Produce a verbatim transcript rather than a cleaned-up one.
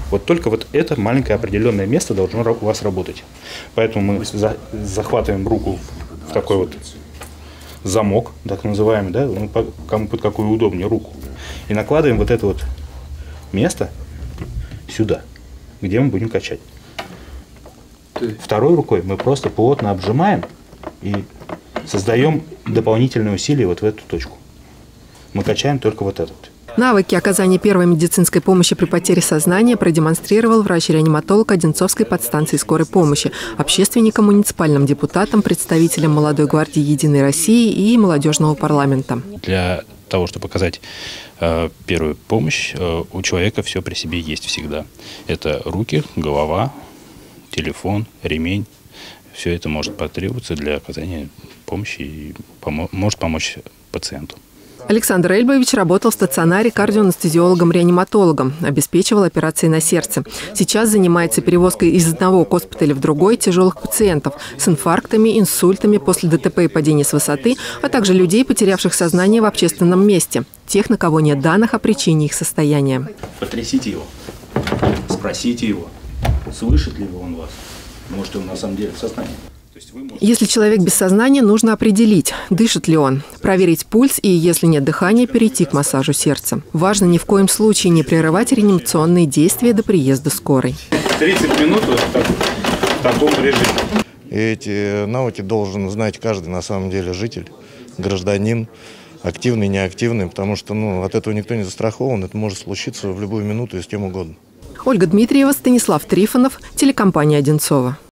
Вот только вот это маленькое определенное место должно у вас работать. Поэтому мы за, захватываем руку в такой вот замок, так называемый, да, ну, кому под какую удобнее руку. И накладываем вот это вот место сюда, где мы будем качать. Второй рукой мы просто плотно обжимаем и создаем дополнительные усилия вот в эту точку. Мы качаем только вот этот. Навыки оказания первой медицинской помощи при потере сознания продемонстрировал врач-реаниматолог Одинцовской подстанции скорой помощи, общественником, муниципальным депутатом, представителем молодой гвардии «Единой России» и молодежного парламента. Для того, чтобы оказать э, первую помощь, э, у человека все при себе есть всегда. Это руки, голова, телефон, ремень. Все это может потребоваться для оказания помощи и помо- может помочь пациенту. Александр Эльбович работал в стационаре кардионестезиологом-реаниматологом, обеспечивал операции на сердце. Сейчас занимается перевозкой из одного госпиталя в другой тяжелых пациентов с инфарктами, инсультами после ДТП и падения с высоты, а также людей, потерявших сознание в общественном месте, тех, на кого нет данных о причине их состояния. Потрясите его, спросите его, слышит ли он вас, может, он на самом деле в сознании. Если человек без сознания, нужно определить, дышит ли он, проверить пульс и, если нет дыхания, перейти к массажу сердца. Важно ни в коем случае не прерывать реанимационные действия до приезда скорой. тридцать минут вот в, так, в таком режиме. Эти навыки должен знать каждый, на самом деле, житель, гражданин, активный, неактивный, потому что ну, от этого никто не застрахован, это может случиться в любую минуту и с кем угодно. Ольга Дмитриева, Станислав Трифонов, телекомпания «Одинцова».